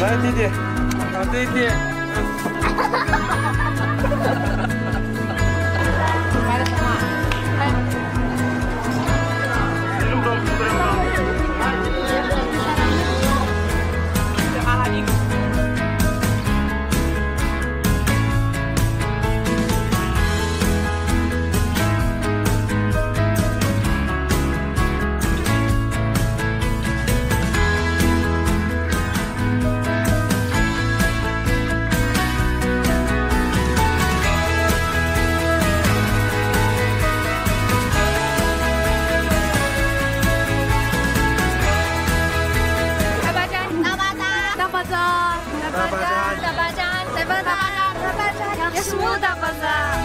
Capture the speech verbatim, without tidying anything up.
来，弟弟，好，弟弟。 买了什么？哎。是阿拉丁。 大巴扎，大巴扎，大巴扎，大巴扎，大巴扎，有什么大巴扎？